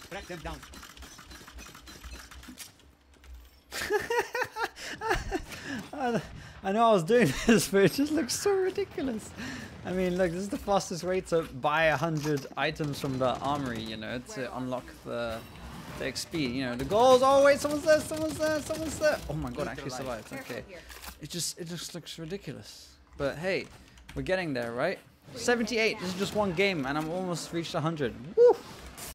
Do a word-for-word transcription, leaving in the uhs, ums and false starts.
Track them down. I know I was doing this, but it just looks so ridiculous. I mean, look, this is the fastest way to buy a hundred items from the armory, you know, to unlock the, the X P. You know, the goals. Oh wait, someone's there, someone's there, someone's there. Oh my god, I actually survived. Okay, it just it just looks ridiculous. But hey, we're getting there, right? seventy-eight. This is just one game, and I'm almost reached a hundred. Woo!